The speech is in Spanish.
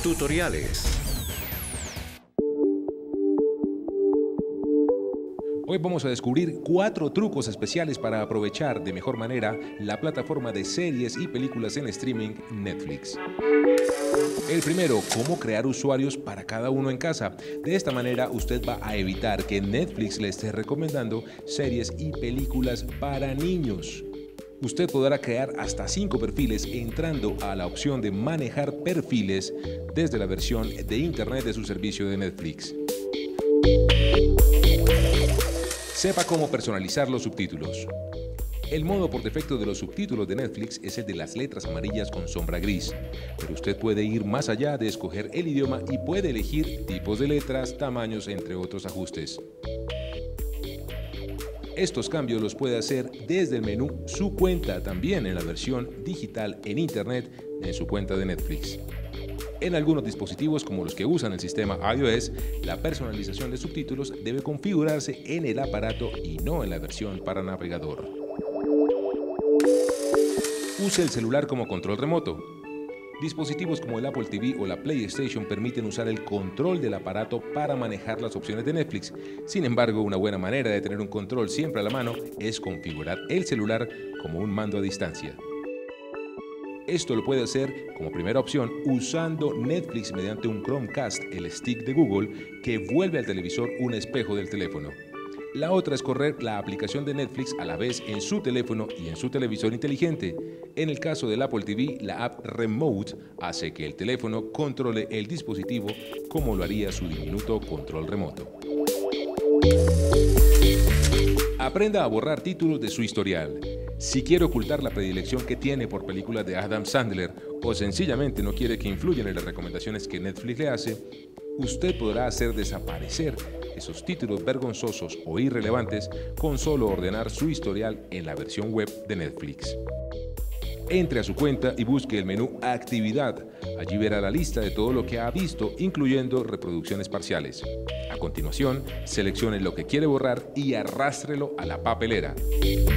Tutoriales. Hoy vamos a descubrir 4 trucos especiales para aprovechar de mejor manera la plataforma de series y películas en streaming Netflix. El primero, cómo crear usuarios para cada uno en casa. De esta manera usted va a evitar que Netflix le esté recomendando series y películas para niños. Usted podrá crear hasta 5 perfiles entrando a la opción de manejar perfiles desde la versión de internet de su servicio de Netflix. Sepa cómo personalizar los subtítulos. El modo por defecto de los subtítulos de Netflix es el de las letras amarillas con sombra gris, pero usted puede ir más allá de escoger el idioma y puede elegir tipos de letras, tamaños, entre otros ajustes. Estos cambios los puede hacer desde el menú Su cuenta, también en la versión digital en Internet en su cuenta de Netflix. En algunos dispositivos como los que usan el sistema iOS, la personalización de subtítulos debe configurarse en el aparato y no en la versión para navegador. Use el celular como control remoto. Dispositivos como el Apple TV o la PlayStation permiten usar el control del aparato para manejar las opciones de Netflix. Sin embargo, una buena manera de tener un control siempre a la mano es configurar el celular como un mando a distancia. Esto lo puede hacer como primera opción usando Netflix mediante un Chromecast, el stick de Google, que vuelve al televisor un espejo del teléfono. La otra es correr la aplicación de Netflix a la vez en su teléfono y en su televisor inteligente. En el caso del Apple TV, la app Remote hace que el teléfono controle el dispositivo como lo haría su diminuto control remoto. Aprenda a borrar títulos de su historial. Si quiere ocultar la predilección que tiene por películas de Adam Sandler o sencillamente no quiere que influyan en las recomendaciones que Netflix le hace, usted podrá hacer desaparecer esos títulos vergonzosos o irrelevantes con solo ordenar su historial en la versión web de Netflix. Entre a su cuenta y busque el menú Actividad. Allí verá la lista de todo lo que ha visto, incluyendo reproducciones parciales. A continuación, seleccione lo que quiere borrar y arrástrelo a la papelera.